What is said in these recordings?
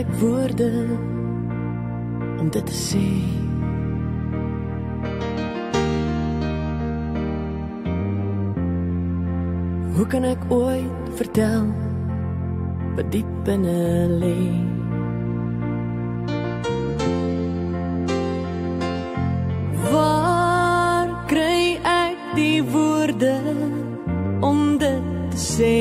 ek woorde om dit te sê? Hoe kan ek ooit vertel wat diep binne lê? Waar kry ek die woorde om dit te sê?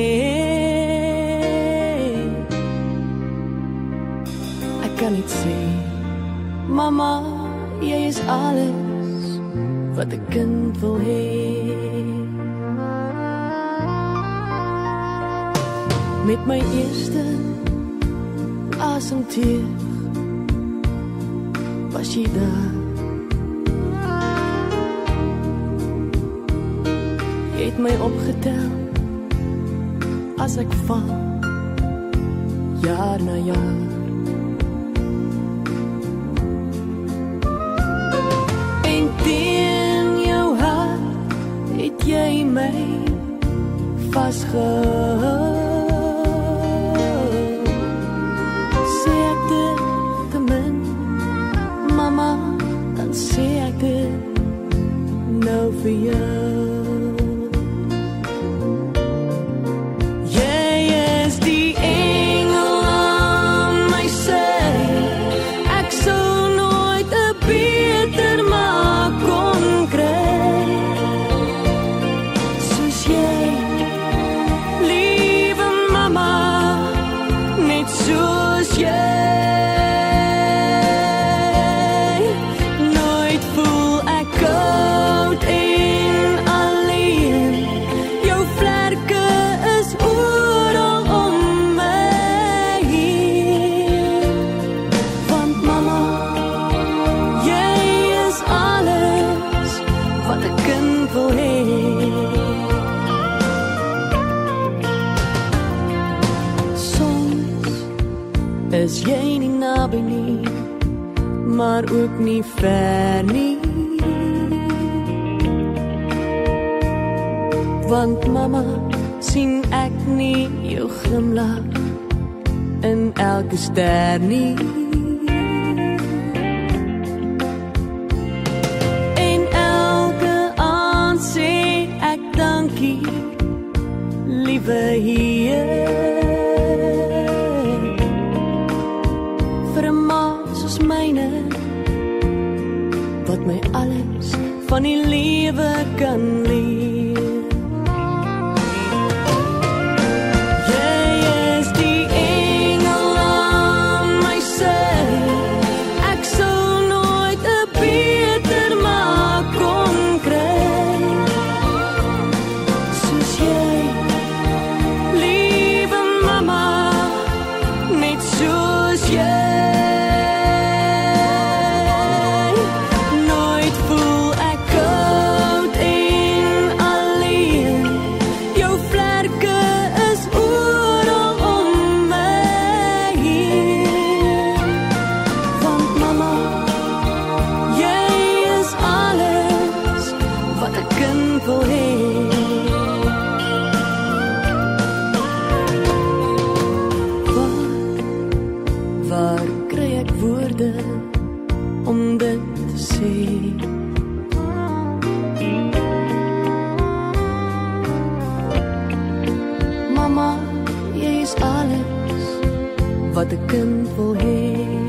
Ek kan niet sê, mama, jy is alles wat 'n kind wil hê. Met my eerste asemteug was jy daar. Jy het my opgetel as ek val, jaar na jaar. En teen jou hart het jy my vasgehou. Sê ek dit te min, mama, dan sê ek dit nou vir jou. Is jy nie naby nie, maar ook nie ver nie. Want mama, sien ek nie jou glimlach in elke ster nie. En elke aand sê ek dankie, liewe Heer. Wat my alles van die lewe kan leer. Jy is die engel aan my sy. Ek sou nooit 'n beter maak kon kry. Soos jy, liewe mama, net soos jy. Wat 'n kind wil hê.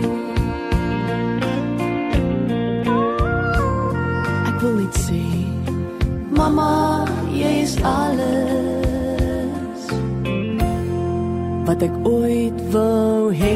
Ek wil niet sê, mama, jy is alles wat ek ooit wou hê.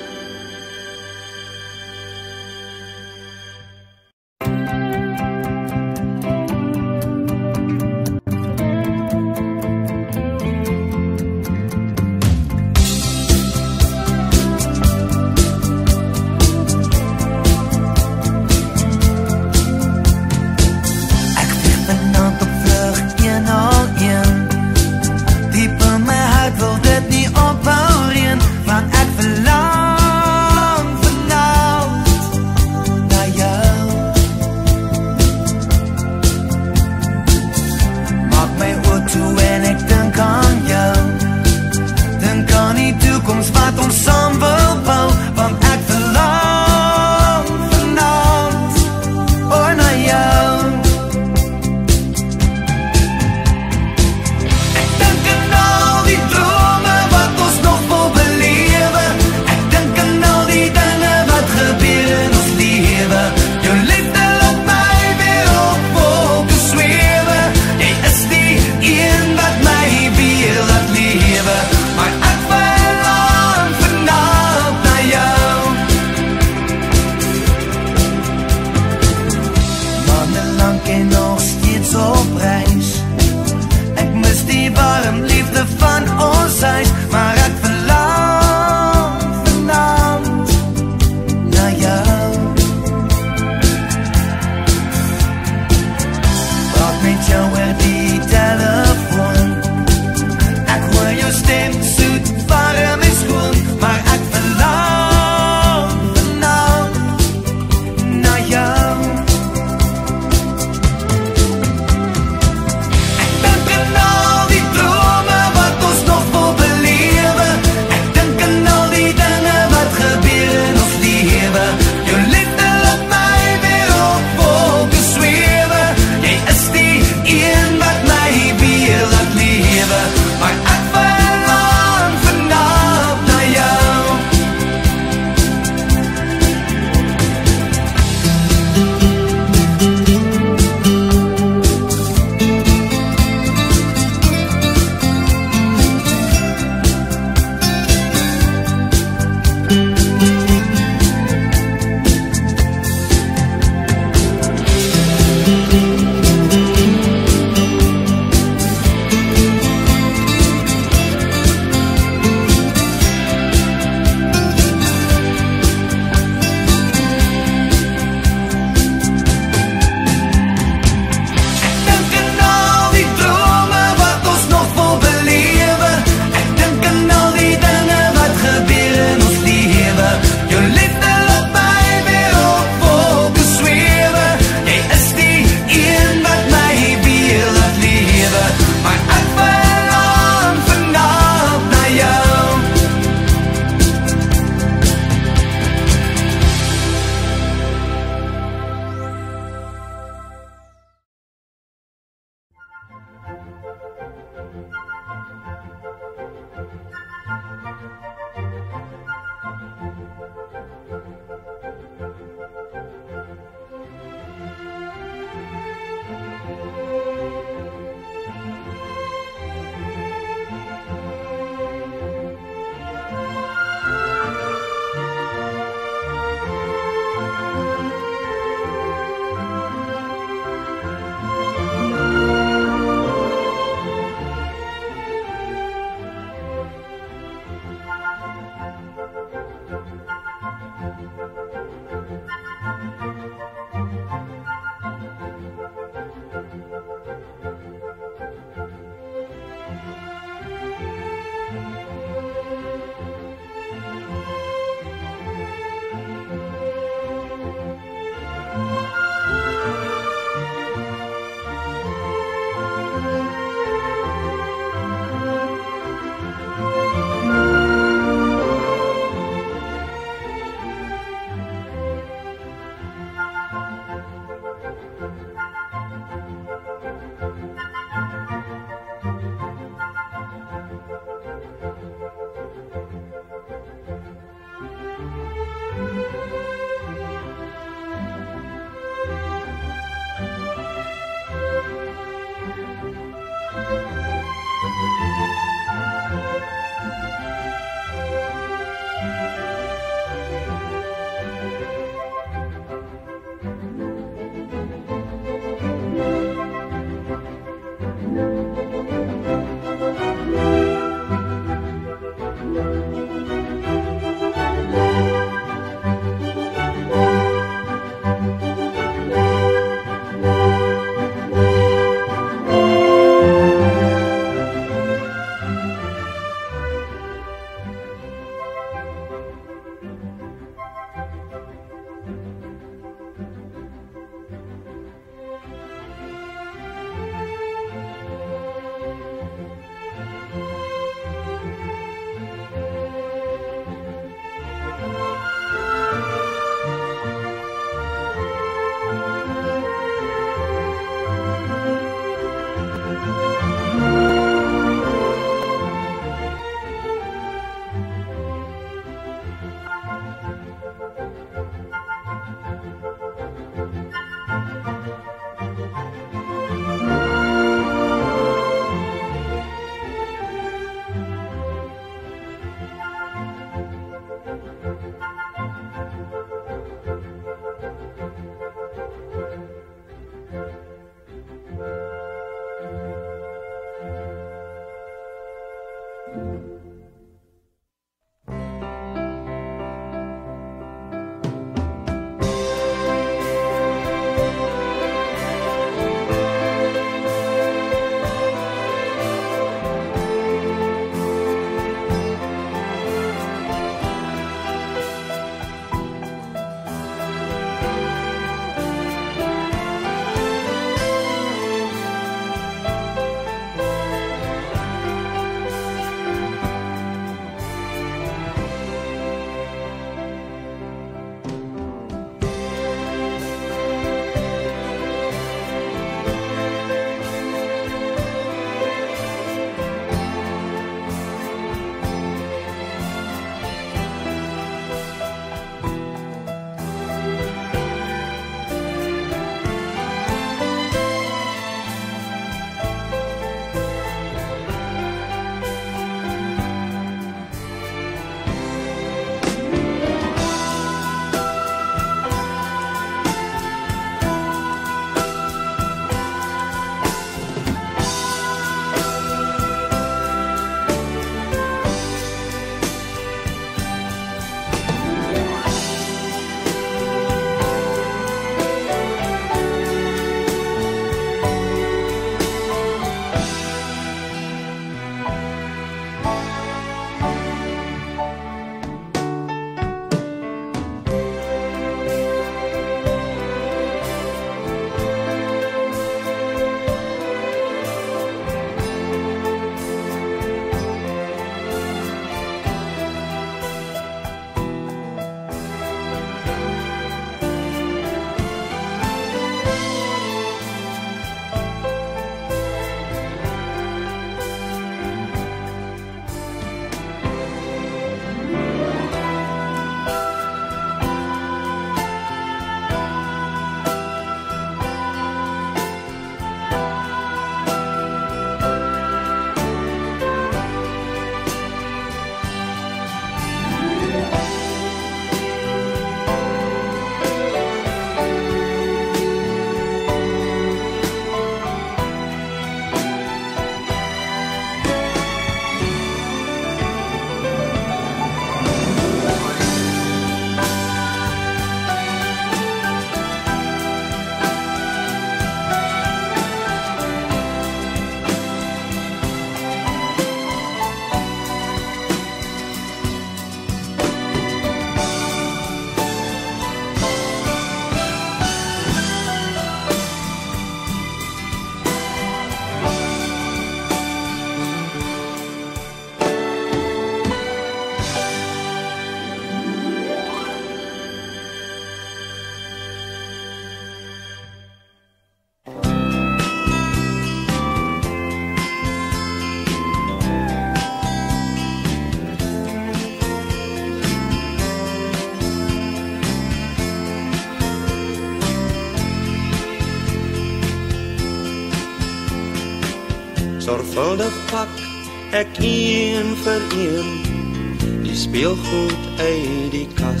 Sorgvuldig pak ek een vir een die speelgoed uit die kas.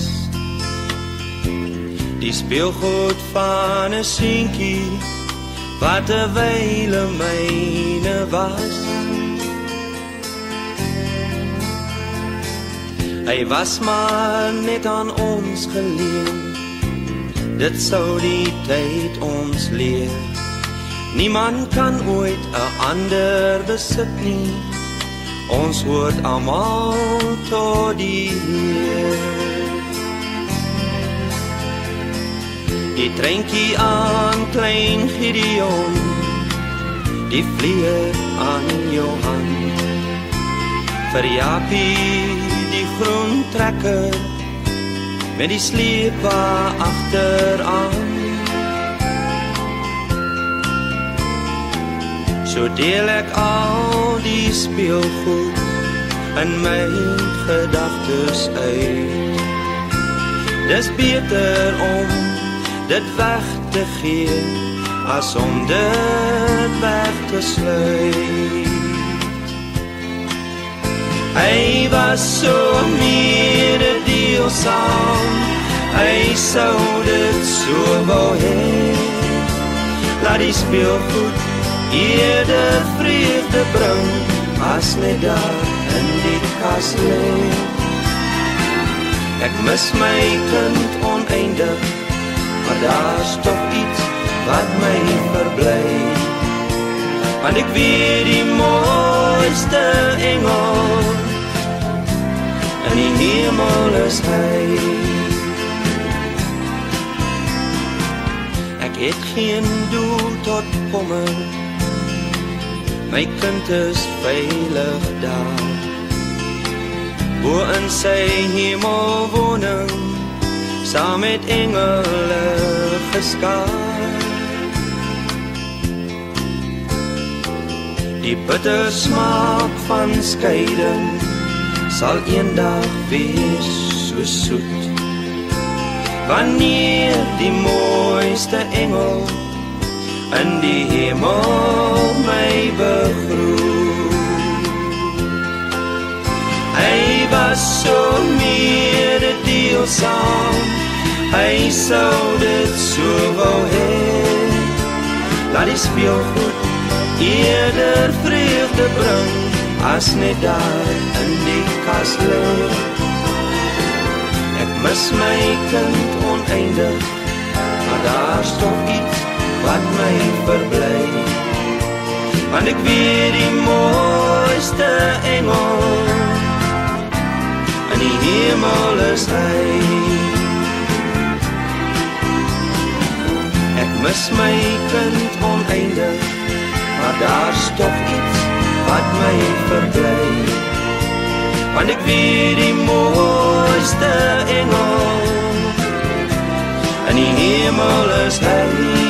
Die speelgoed van 'n seentjie wat 'n wyle myne was. Hy was maar net aan ons geleen, dit sou die tyd ons leer. Niemand kan ooit 'n ander besit nie, ons hoort almal tot die Heer. Die treintjie aan klein Gideon, die vlieër aan jou hand. Vir Japie die groen trekker, met die sleepa agteraan. So deel ek al die speelgoed in my gedagtes uit. Dis beter om dit weg te gee, as om dit weg te sluit. Hy was so mededeelsaam, hy sou dit so wou hê. Laat die speelgoed eerder vreugde bring, as net daar in die kas lê. Ek mis my kind oneindig, maar daar's toch iets wat my verbly. Want ek weet die mooiste engel in die hemel is hy. Ek het geen doel tot kommer, my kind is veilig daar, bo in sy hemelwoning, saam met engele geskaar. Die bitter smaak van skeiding sal eendag wees so soet, wanneer die mooiste engel in die hemel my begroet. Hy was so mededeelsaam, hy sou dit so wou hê. Laat die speelgoed eerder vreugde bring, as net daar in die kas lê. Ek mis my kind oneindig, maar daar's toch iets wat my verbly. Want ek weet die mooiste engel in die hemel is hy. Ek mis my kind oneindig, maar daar's toch iets wat my verbly. Want ek weet die mooiste engel in die hemel is hy.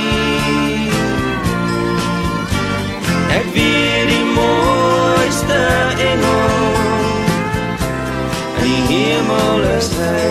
Ek weet die mooiste engel in die hemel is hy.